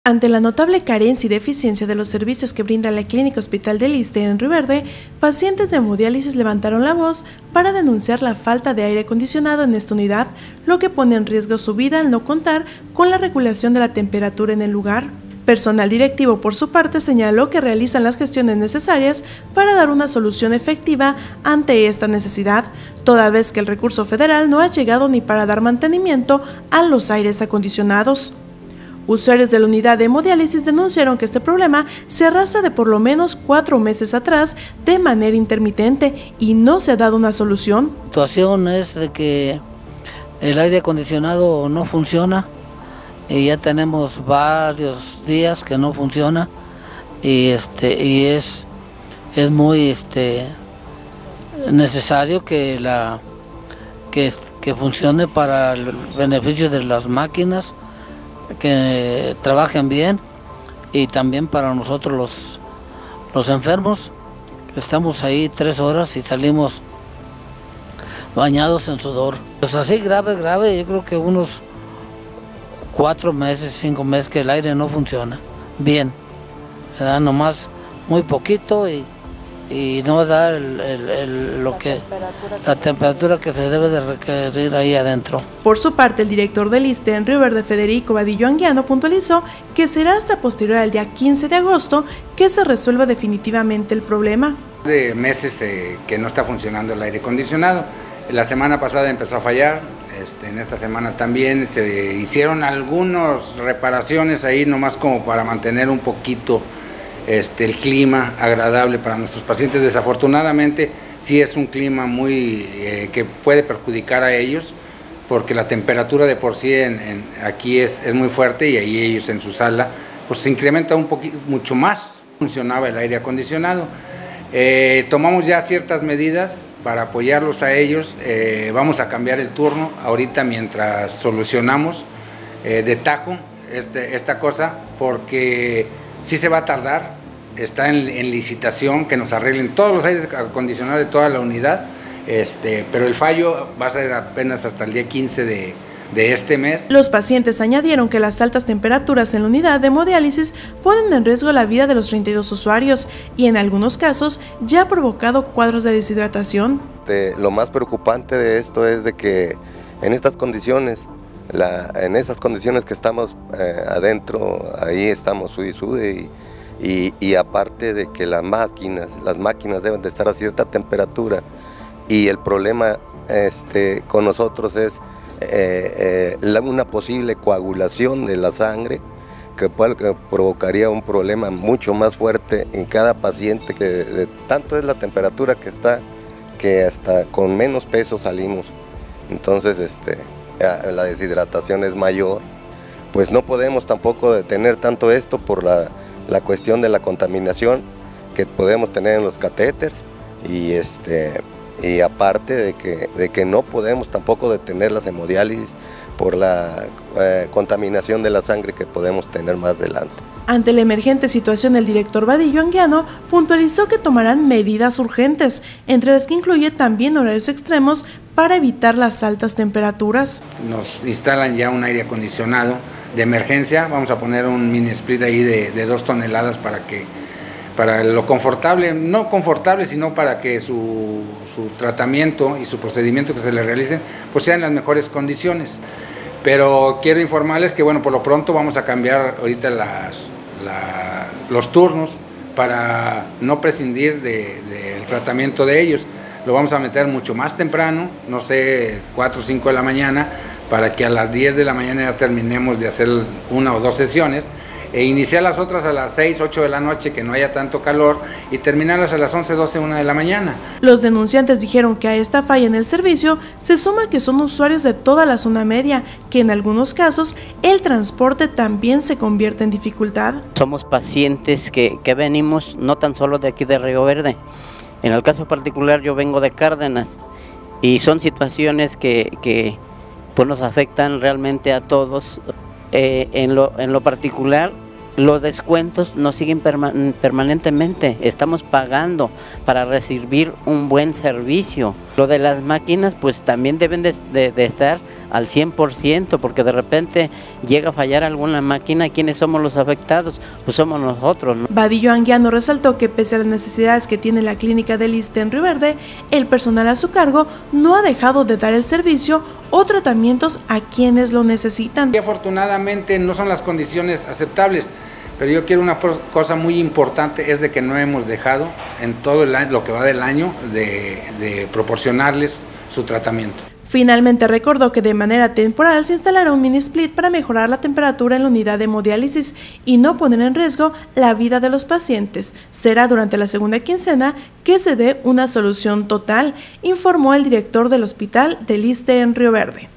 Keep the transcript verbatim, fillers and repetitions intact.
Ante la notable carencia y deficiencia de los servicios que brinda la Clínica Hospital del Iste en Río Verde, pacientes de hemodiálisis levantaron la voz para denunciar la falta de aire acondicionado en esta unidad, lo que pone en riesgo su vida al no contar con la regulación de la temperatura en el lugar. Personal directivo, por su parte, señaló que realizan las gestiones necesarias para dar una solución efectiva ante esta necesidad, toda vez que el recurso federal no ha llegado ni para dar mantenimiento a los aires acondicionados. Usuarios de la unidad de hemodiálisis denunciaron que este problema se arrastra de por lo menos cuatro meses atrás de manera intermitente y no se ha dado una solución. La situación es de que el aire acondicionado no funciona y ya tenemos varios días que no funciona y este y es es muy este necesario que la que, que funcione para el beneficio de las máquinas, que trabajen bien, y también para nosotros los, los enfermos. Estamos ahí tres horas y salimos bañados en sudor. Pues así grave, grave, yo creo que unos cuatro meses, cinco meses que el aire no funciona bien, ¿verdad? Nomás muy poquito y, y no da el, el, el, lo que, la temperatura que se debe de requerir ahí adentro. Por su parte, el director del Iste en Río Verde, Federico Vadillo Anguiano, puntualizó que será hasta posterior al día quince de agosto que se resuelva definitivamente el problema. De meses eh, que no está funcionando el aire acondicionado. La semana pasada empezó a fallar, este, en esta semana también se hicieron algunas reparaciones ahí nomás como para mantener un poquito Este, el clima agradable para nuestros pacientes. Desafortunadamente sí es un clima muy eh, que puede perjudicar a ellos, porque la temperatura de por sí en, en, aquí es, es muy fuerte, y ahí ellos en su sala pues se incrementa un poquito, mucho más funcionaba el aire acondicionado. Eh, tomamos ya ciertas medidas para apoyarlos a ellos. Eh, vamos a cambiar el turno ahorita mientras solucionamos eh, de tajo este, esta cosa, porque sí se va a tardar. Está en, en licitación que nos arreglen todos los aires acondicionados de toda la unidad, este, pero el fallo va a ser apenas hasta el día quince de, de este mes. Los pacientes añadieron que las altas temperaturas en la unidad de hemodiálisis ponen en riesgo la vida de los treinta y dos usuarios y en algunos casos ya ha provocado cuadros de deshidratación. De, lo más preocupante de esto es de que en estas condiciones, la, en esas condiciones que estamos eh, adentro, ahí estamos sude y sude y Y, y aparte de que las máquinas, las máquinas deben de estar a cierta temperatura, y el problema este, con nosotros es eh, eh, la, una posible coagulación de la sangre que, puede, que provocaría un problema mucho más fuerte en cada paciente, que de, tanto es la temperatura que está, que hasta con menos peso salimos. Entonces este, la deshidratación es mayor. Pues no podemos tampoco detener tanto esto por la la cuestión de la contaminación que podemos tener en los catéteres, y este y aparte de que, de que no podemos tampoco detener las hemodiálisis por la eh, contaminación de la sangre que podemos tener más adelante. Ante la emergente situación, el director Vadillo Anguiano puntualizó que tomarán medidas urgentes, entre las que incluye también horarios extremos para evitar las altas temperaturas. Nos instalan ya un aire acondicionado de emergencia, vamos a poner un mini split ahí de, de dos toneladas para que, para lo confortable, no confortable, sino para que su, su tratamiento y su procedimiento que se le realicen pues sean en las mejores condiciones. Pero quiero informarles que bueno, por lo pronto vamos a cambiar ahorita las, la, los turnos para no prescindir del de, de tratamiento de ellos. Lo vamos a meter mucho más temprano, no sé, cuatro o cinco de la mañana, para que a las diez de la mañana ya terminemos de hacer una o dos sesiones, e iniciar las otras a las seis, ocho de la noche, que no haya tanto calor, y terminarlas a las once, doce, una de la mañana. Los denunciantes dijeron que a esta falla en el servicio se suma que son usuarios de toda la zona media, que en algunos casos el transporte también se convierte en dificultad. Somos pacientes que, que venimos no tan solo de aquí de Río Verde. En el caso particular yo vengo de Cárdenas, y son situaciones que, que pues nos afectan realmente a todos. Eh, en, lo, en lo particular, los descuentos nos siguen perma permanentemente, estamos pagando para recibir un buen servicio. Lo de las máquinas pues también deben de, de, de estar al cien por ciento, porque de repente llega a fallar alguna máquina. ¿Quiénes somos los afectados? Pues somos nosotros, ¿no? Vadillo Anguiano resaltó que pese a las necesidades que tiene la clínica del ISSSTE en Río Verde, el personal a su cargo no ha dejado de dar el servicio o tratamientos a quienes lo necesitan. Y afortunadamente no son las condiciones aceptables, pero yo quiero una cosa muy importante, es de que no hemos dejado en todo el año, lo que va del año de, de proporcionarles su tratamiento. Finalmente recordó que de manera temporal se instalará un mini split para mejorar la temperatura en la unidad de hemodiálisis y no poner en riesgo la vida de los pacientes. Será durante la segunda quincena que se dé una solución total, informó el director del hospital del ISSSTE en Río Verde.